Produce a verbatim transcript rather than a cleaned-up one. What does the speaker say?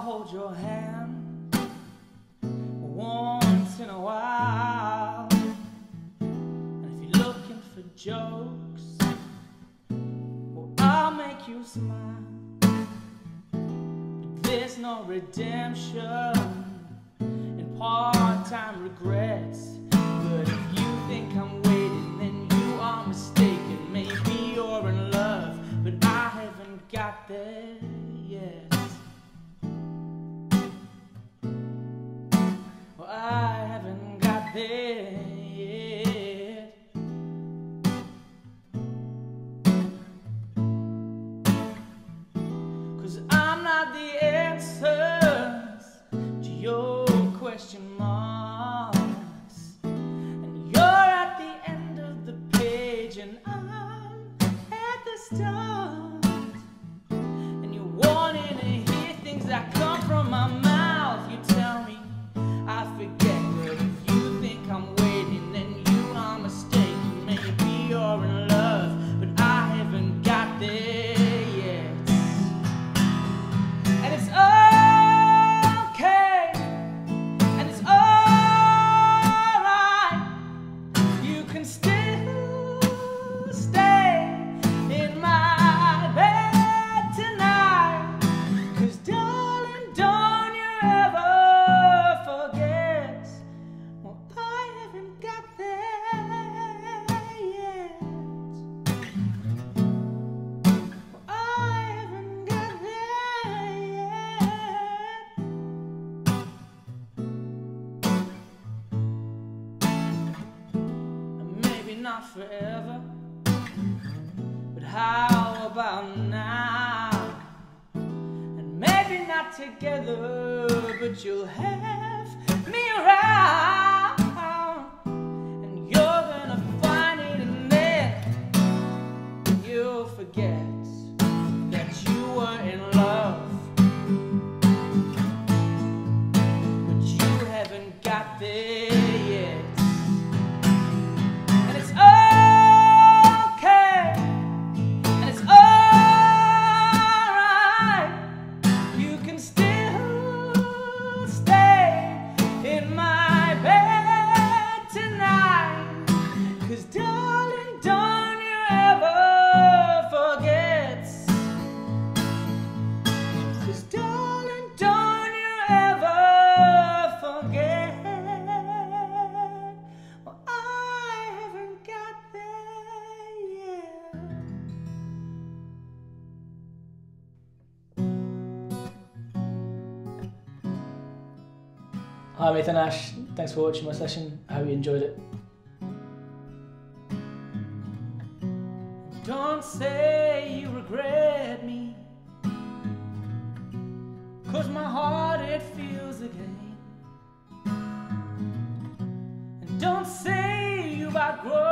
hold your hand once in a while. And if you're looking for jokes, well, I'll make you smile. But there's no redemption in part-time regrets. But if you think I'm waiting, then you are mistaken. Maybe you're in love, but I haven't got there yet. Well, I haven't got there yet. 'Cause I'm not the answers to your question marks. And you're at the end of the page, and I'm at the start. And you're wanting to hear things that come from my mouth. You tell me I forget, but if you think I'm waiting, then you are mistaken. Maybe you're in love, but I haven't got there yet. And it's okay, and it's alright. You can still stay in my bed tonight. 'Cause darling, don't you ever forget, well, I haven't got there yet. Well, I haven't got there yet. And maybe not forever, but how about now? And maybe not together, but you'll have me around. And you're gonna find it, and then you'll forget that you were in love. But you haven't got there yet. And it's okay, and it's alright. You can still stay in my bed tonight. 'Cause darling, don't you ever forget. 'Cause darling, don't you ever forget. Well, I haven't got there yet. Hi, I'm Ethan Ash. Thanks for watching my session. I hope you enjoyed it. Don't say you regret me, 'cause my heart it feels again. And don't say you've outgrown